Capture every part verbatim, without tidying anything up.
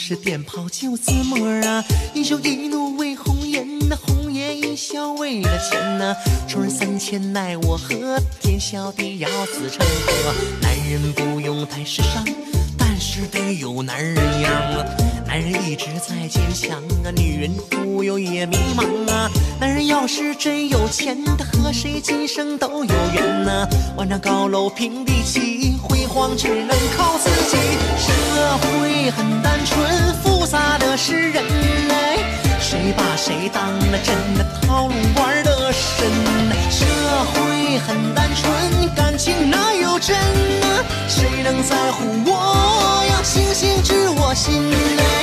是电炮就自摸啊，英雄一怒为红颜，那红颜一笑为了钱呐、啊。仇人三千奈我何？天小地要自成河。男人不用太时尚，但是得有男人样啊。男人一直在坚强啊，女人忽悠也迷茫啊。男人要是真有钱，他和谁今生都有缘呐、啊。万丈高楼平地起，辉煌只能靠自己。社会很单纯，复杂的是人哎，谁把谁当了真的套路玩得深。社会很单纯，感情哪有真呢？谁能在乎我呀？星星知我心哎。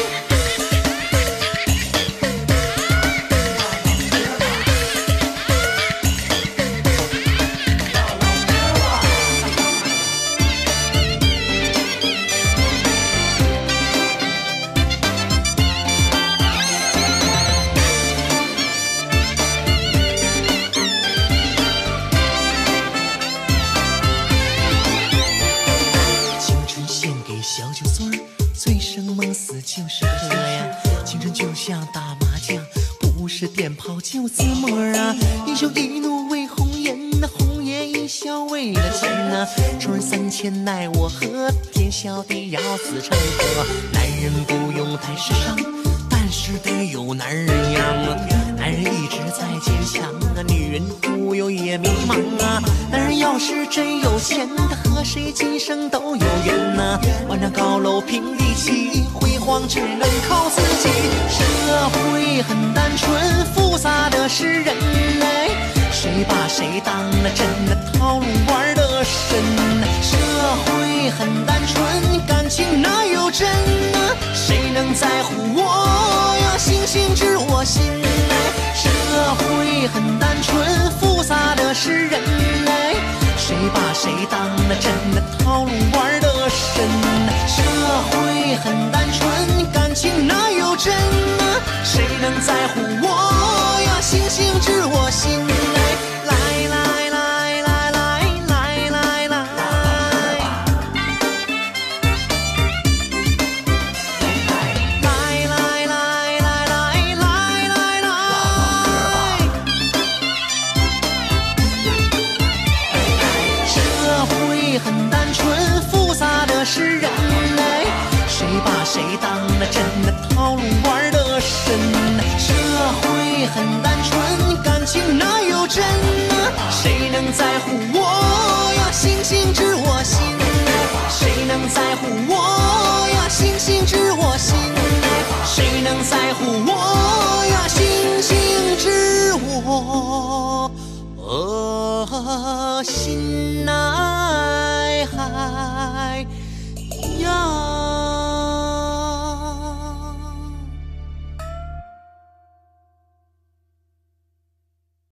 小酒醉儿，醉生梦死就是喝呀。青春就像打麻将，不是电炮就自摸啊。英雄一怒为红颜，那红颜一笑为了钱呐、啊。仇人三千奈我何？天小地要自成河。男人不用太时尚，但是得有男人样啊。男人一直在坚强啊，女人忽悠也迷茫啊。男人要是真有钱，他和谁今生都有缘呐、啊。万丈高楼平地起，辉煌只能靠自己。社会很单纯，复杂的是人哎，谁把谁当了真的套路玩得深。社会很单纯，感情哪有真呢？谁能在乎我呀？星星知我心哎。社会很单纯，复杂的是人哎，谁把谁当了真的套路玩得深。社会很单纯，感情哪有真呢？谁能在乎我呀？星星知我心哎。来来来来来来来来，很单纯，复杂的是人哎，谁把谁当了真的套路玩得深。社会很单纯，感情哪有真呢？谁能在乎我呀？星星知我心哎，谁能在乎我呀？星星知我心哎，谁能在乎我呀？星星知我呃心呐。